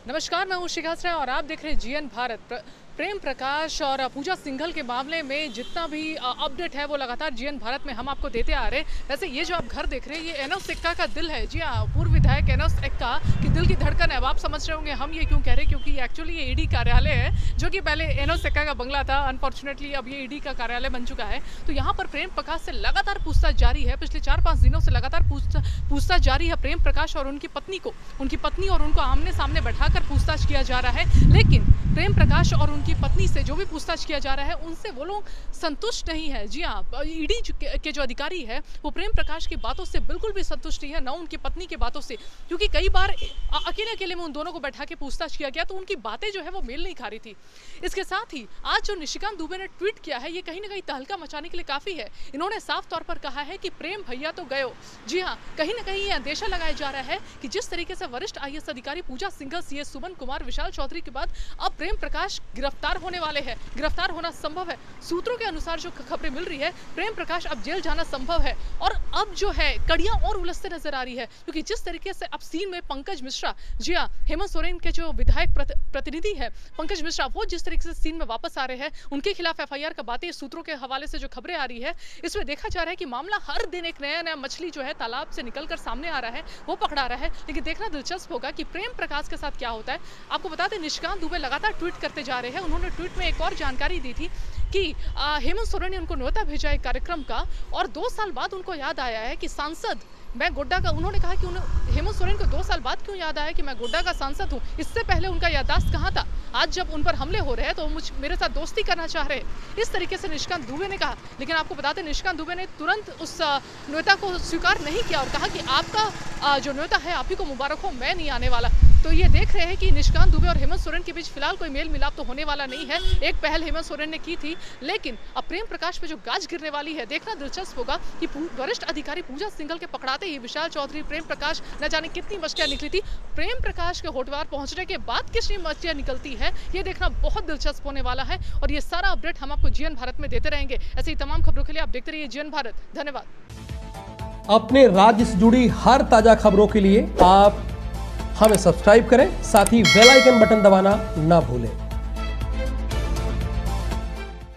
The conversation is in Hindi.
नमस्कार, मैं हूँ शिखा श्रेय और आप देख रहे हैं जीएन भारत। प्रेम प्रकाश और पूजा सिंघल के मामले में जितना भी अपडेट है वो लगातार जीएन भारत में हम आपको देते आ रहे हैं। वैसे ये जो आप घर देख रहे हैं ये एनोस एक्का का दिल है। जी हाँ, पूर्व विधायक एनोस एक्का की दिल की धड़कन है। अब आप समझ रहे होंगे हम ये क्यों कह रहे हैं, क्योंकि एक्चुअली ये ईडी कार्यालय है जो कि पहले एनोस एक्का का बंगला था। अनफॉर्चुनेटली अब ये ईडी का कार्यालय बन चुका है। तो यहाँ पर प्रेम प्रकाश से लगातार पूछताछ जारी है। पिछले 4-5 दिनों से लगातार पूछताछ जारी है प्रेम प्रकाश और उनकी पत्नी और उनको आमने सामने बैठाकर पूछताछ किया जा रहा है। लेकिन प्रेम प्रकाश और उनकी पत्नी से जो भी पूछताछ किया जा रहा है उनसे वो लोग संतुष्ट नहीं है। जी हाँ, ईडी के जो अधिकारी है वो प्रेम प्रकाश की बातों से बिल्कुल भी संतुष्ट नहीं है, ना उनकी पत्नी की बातों से, क्योंकि कई बार अकेले में उन दोनों को बैठा के पूछताछ किया गया तो उनकी बातें जो है वो मेल नहीं खा रही थी। इसके साथ ही आज जो निशिकांत दुबे ने ट्वीट किया है ये कहीं ना कहीं तहलका मचाने के लिए काफ़ी है। इन्होंने साफ तौर पर कहा है कि प्रेम भैया तो गयो। जी हाँ, कहीं ना कहीं ये अंदेशा लगाया जा रहा है कि जिस तरीके से वरिष्ठ आईएएस अधिकारी पूजा सिंघल, सीएस सुमन कुमार, विशाल चौधरी के बाद अब प्रेम प्रकाश गिरफ्तार होने वाले हैं, गिरफ्तार होना संभव है। सूत्रों के अनुसार जो खबरें मिल रही है प्रेम प्रकाश अब जेल जाना संभव है। और अब जो है कड़ियां और उलझते नजर आ रही है, क्योंकि जिस तरीके से अब सीन में पंकज मिश्रा, जी हाँ, हेमंत सोरेन के जो विधायक प्रतिनिधि है पंकज मिश्रा, वो जिस तरीके से सीन में वापस आ रहे हैं, उनके खिलाफ एफआईआर का बातें सूत्रों के हवाले से जो खबरें आ रही है इसमें देखा जा रहा है कि मामला हर दिन एक नया मछली जो है तालाब से निकलकर सामने आ रहा है, वो पकड़ा रहा है। लेकिन देखना दिलचस्प होगा कि प्रेम प्रकाश के साथ क्या होता है। आपको बता दें निशिकांत दुबे लगातार ट्वीट करते जा रहे हैं। उन्होंने ट्वीट में एक और जानकारी दी थी कि हेमंत सोरेन ने उनको न्योता भेजा है कार्यक्रम का, और 2 साल बाद उनको याद आया है कि सांसद मैं गोड्डा का, उन्होंने कहा कि हेमंत सोरेन को 2 साल बाद क्यों याद आया कि मैं गोड्डा का सांसद हूं, इससे पहले उनका याददाश्त कहां था। आज जब उन पर हमले हो रहे हैं तो मेरे साथ दोस्ती करना चाह रहे हैं, इस तरीके से निशिकांत दुबे ने कहा। लेकिन आपको बताते निशिकांत दुबे ने तुरंत उस न्योता को स्वीकार नहीं किया और कहा कि आपका जो न्योता है आप ही को मुबारक हो, मैं नहीं आने वाला। तो ये देख रहे हैं कि निशिकांत दुबे और हेमंत सोरेन के बीच फिलहाल कोई मेल मिलाप तो होने वाला नहीं है। एक पहल हेमंत सोरेन ने की थी, लेकिन अब प्रेम प्रकाश पे जो गाज गिरने वाली है देखना दिलचस्प होगा कि वरिष्ठ अधिकारी पूजा सिंघल के पकड़ाते ही विशाल चौधरी, प्रेम प्रकाश, न जाने कितनी मछलियां निकली थी। प्रेम प्रकाश के होटवार पहुंचने के बाद कितनी मछलियां निकलती है ये देखना बहुत दिलचस्प होने वाला है। और ये सारा अपडेट हम आपको जीएन भारत में देते रहेंगे। ऐसे ही तमाम खबरों के लिए आप देखते रहिए जीएन भारत। धन्यवाद। अपने राज्य से जुड़ी हर ताजा खबरों के लिए आप हमें सब्सक्राइब करें, साथ ही बेल आइकन बटन दबाना ना भूलें।